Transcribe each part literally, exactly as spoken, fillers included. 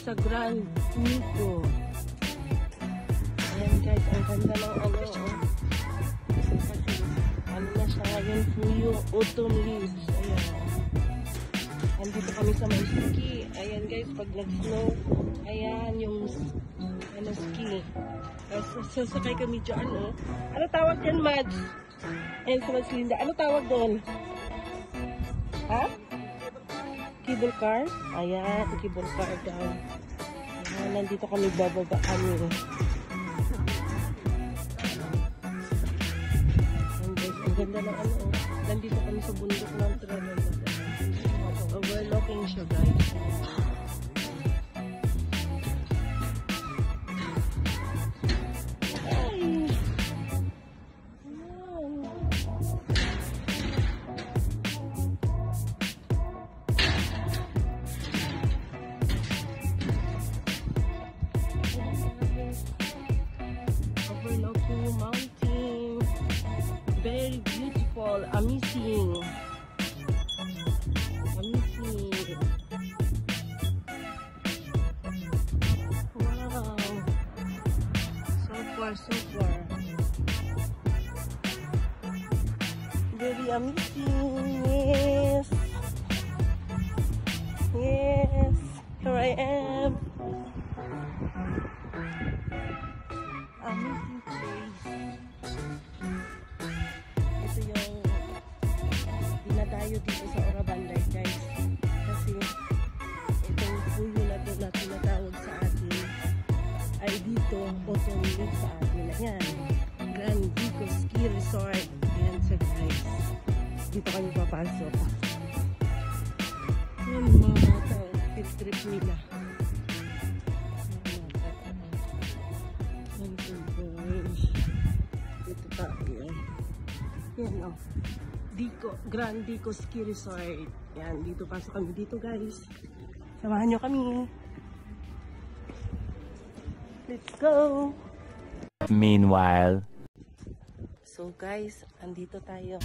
sa GRAN DECO. Ayan guys, ang ganda ng ano. Oh. Kasi ano na siya ngayon, full autumn leaves. Ayan. Andito kami sa may ski. Ayan guys, pag nag-snow, ayan yung ano, ski. Sasakay kami dyan, oh. Ano tawag dyan, Mads? Ayan sa Mads Linda. Ano tawag doon? Ha? Cable car? Ayan, cable car daw. Ayan, nandito kami, bababa kami. Ayan guys, ang ganda ng ano, oh. Nandito kami sa bundok ng travel. Overlooking siya guys. Overlooking mountain. Very beautiful, amazing. So far, very amazing. Yes, yes, here I am. Amazing place. Ito yung dinadayo dito sa Urabandai guys, kasi itong puyo na ito na tinatawag sa atin ay dito autumn leaf sa atin. Yan, GRAN DECO Ski Resort. Yan siya guys. Dito kami papasok. Yan mga bata, pit trip nila. Yan guys. Dito tayo. Yan o. DECO, GRAN DECO Ski Resort. Yan, dito pasok kami dito guys. Samahan nyo kami. Let's go! Meanwhile, so guys, andito tayo.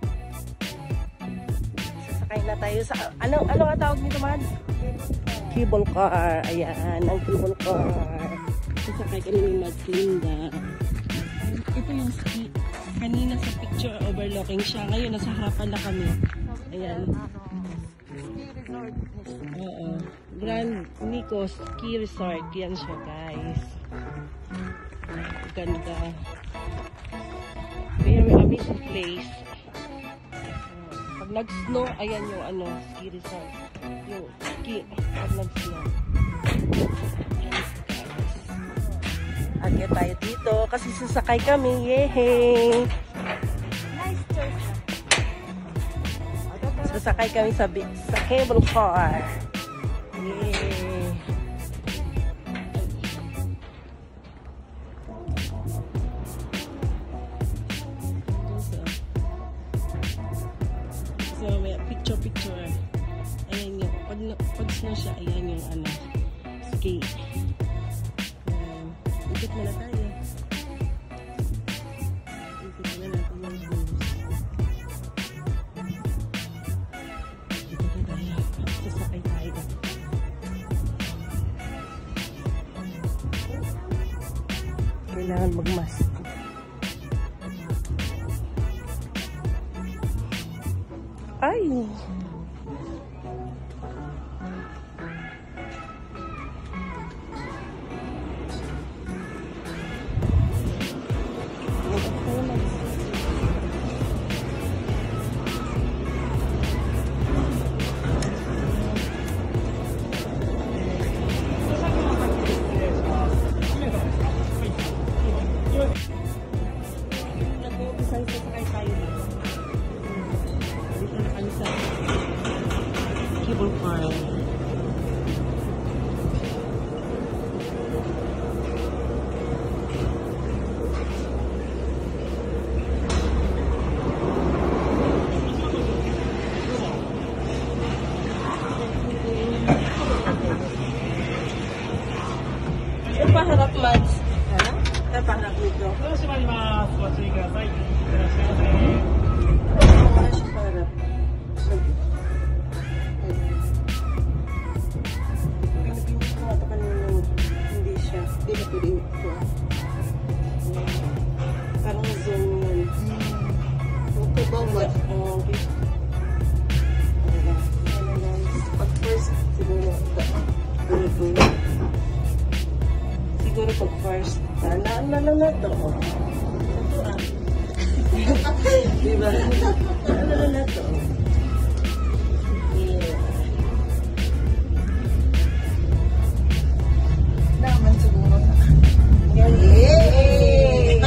Sasakay na tayo sa ano ano ang tawag nito, man? Cable car. Ayan, ang cable car. Sasakay kami ni Mads Linda. Ito yung ski. Kanina sa picture overlooking siya. Ngayon nasa harapan na kami. Ayan. Ski resort. Oo. GRAN DECO Ski Resort. Yan siya guys. Ganda. Very amazing place. Uh, pag nag-snow, ayan yung ano, ski resort. Yung ski, pag nag-snow. Agad tayo dito kasi sasakay kami. Yehey! Nice choice. Sasakay kami sa, sa cable car. Yehey! So, may picture picture. Ayan yung, pag, pag snow siya, ayan yung ano, ski. Um, ikot muna tayo. Ikot muna natin yung bus. Ikot na tayo. Sasakay tayo. Kailangan mag-mask. Ay! Cable car. Yung paharap, Mads. Ano? Yung paharap nito. Wala siya paharap. ano na to? Ito ah. Diba? Ano na to? Yeah. Naman siguro na. Yay!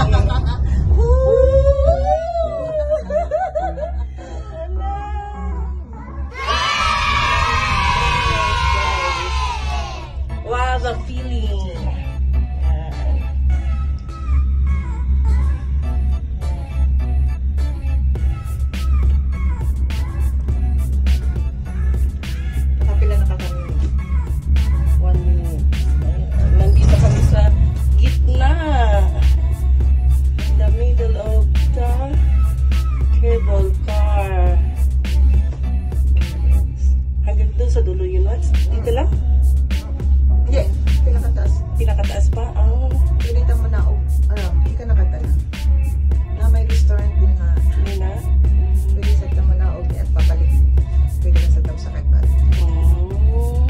Wow, the feeling. Nakapila na ka kami. One minute. Nandito kami sa gitna. In the middle of the cable car. Hanggang doon sa dulo yun, what? Dito lang? Hindi, pinakataas. Pinakataas pa? Oh. Pinita mo na, oh, ano, hindi ka nakatala. Na may restaurant din na, Yun na? pwede sa tamo na, okay, at papalik. Pwede na sa tamo sa kagbat. Oh.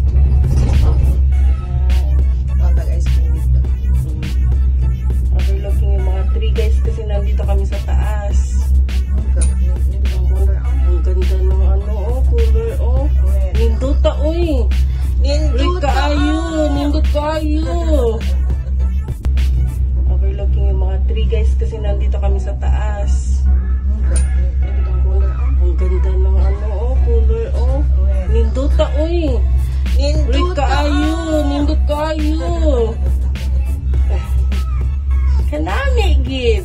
Oh, tag-ice cream dito. Overlooking yung mga tree guys kasi nandito kami sa taas. Oh, God, nito ang color. Ang ganda ng ano, oh, color, oh. Red. Ninduta, uy. Red Ninduta! kaayo, nindut kaayo. Overlooking yung mga tree guys kasi nandito kami sa taas. Oh, God, nito ang color. Ang ganda ng ano, oh, color, oh. Red. Ninduta, uy. Red Ninduta! kaayo, nindut kaayo. Kanami, gid.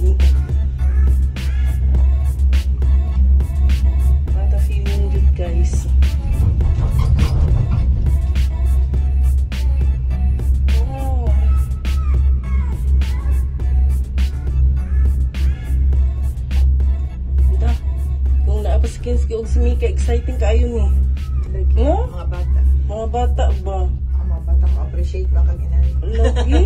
What a feeling good, guys. Wow. Anda, kung naapaskin si og si Mika, exciting kaayo ni. Lagi, No? mga bata. Mga bata ba? Ang mga bata mo appreciate ba kag inani. Lagi.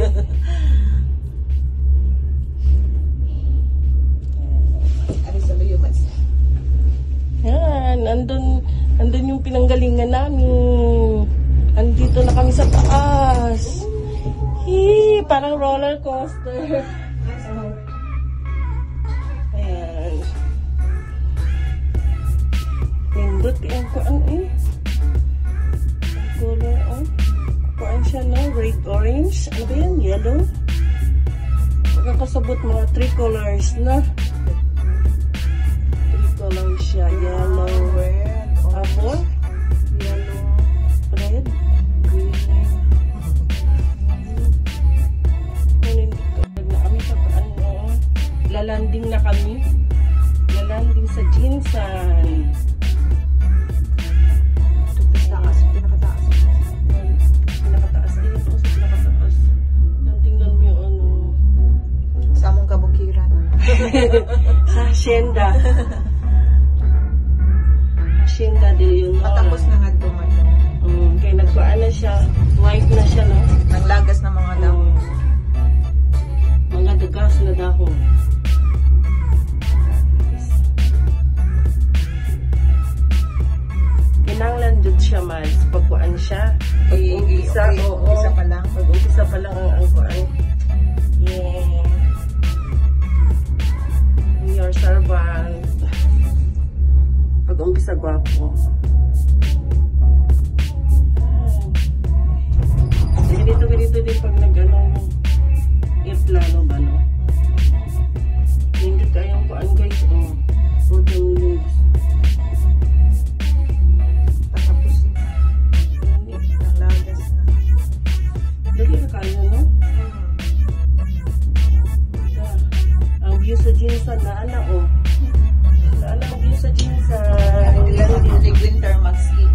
Ano sa luyo, Mats? Yan, andun, andun yung pinanggalingan namin. Andito na kami sa taas. Hee, parang roller coaster. Ayan. Nindot yung kuan eh. Ang color, oh. Kuan siya, no? Red, orange. Ano ba yan? Yellow? Pagkakasabot mga three colors na. Three colors siya. Yellow, Red. apple, Yellow. red, green. Ngunit kapag na kami sa ano, lalanding na kami. Lalanding sa Jinsan. Taas, pinakataas. Pinakataas din ito sa pinakataas. Yan, tingnan mo yung ano. Sa among kabukiran. Sa hacienda. Hacienda din yun. Matapos na nga duman. Mm, kaya nagpaan na siya. White na siya, no? Nanglagas na mga dahon. Um, mga dagas na dahon. Kinanglan jud siya man. Pagkuan siya. Pag-umpisa, okay, oo. umpisa pa lang. Pag-umpisa pa lang ang ang kuan. Yeah. Your servant. Pag-umpisa gwapo. Ganito, ganito din pag nag-ano airplano ba, no? Hindi kayong kuan guys, oh. Autumn leaves. Patapos na. Nanglagas na. Dali na kayo, no? Yeah. Ang view sa Jinsan na ana, oh. Na ana ang view sa Jinsan. Hindi lang winter maski.